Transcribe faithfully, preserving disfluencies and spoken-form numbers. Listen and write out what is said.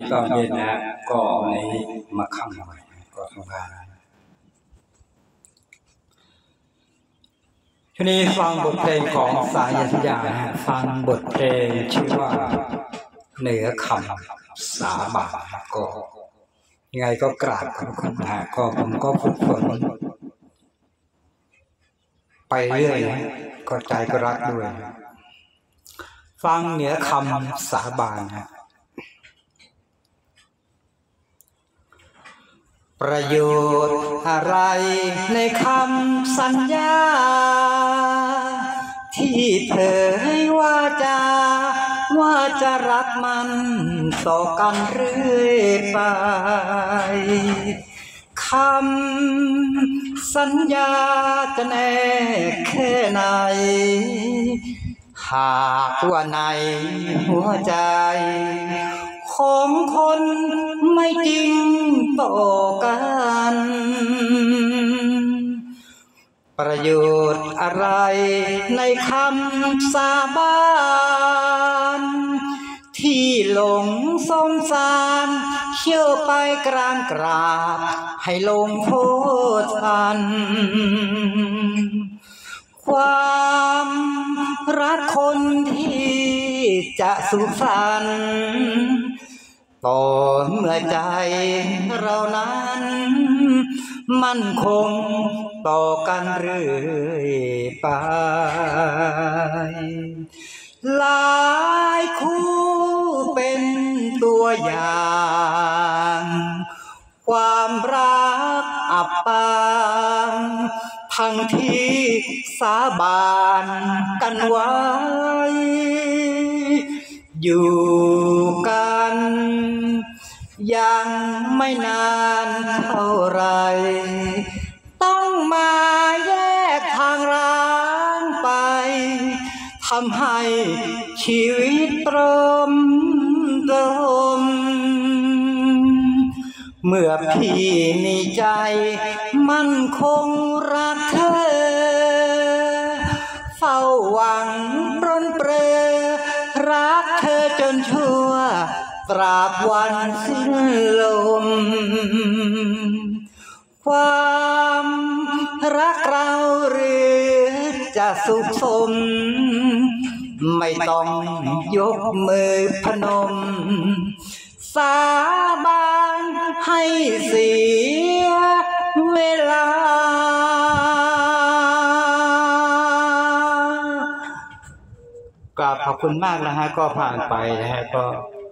ตอนเย็นนะก็ในมาค่ำหน่อยก็ทำงานทีนี้ฟังบทเพลงของสายันสัญญานะฮะฟังบทเพลงชื่อว่าเหนือคำสาบานก็ยังไงก็กราบขอบคุณนะฮะก็ผมก็ฝึกฝนไปเรื่อยนะก็ใจก็รักด้วยฟังเหนือคำสาบานฮะประโยชน์อะไรในคำสัญญาที่เผยว่าจะว่าจะรักมันต่อกันเรื่อยไปคำสัญญาจะแน่แค่ไหนหากว่าในหัวใจของคนไม่จริงต่อกันประโยชน์อะไรในคำสาบานที่หลงสมสารเขี่ยวไปกลางกราบให้ลงโทษทันความรักคนที่จะสุขสันต์ต่อเมื่อใจเรานั้นมั่นคงต่อกันเรื่อยไปหลายคู่เป็นตัวอย่างความรักอับปางทั้งที่สาบานกันไว้อยู่กันยังไม่นานเท่าไรต้องมาแยกทางร้างไปทำให้ชีวิตตรมตรมเมื่อพี่มีใจมั่นคงรักเธอเฝ้าหวังปรนเปรอรักเธอจนชั่วตราบวันสิ้นลมความรักเราหรือจะสุขสมไม่ต้องยกมือพนมสาบานให้เสียเวลากราบขอบคุณมากนะฮะก็ผ่านไปนะฮะก็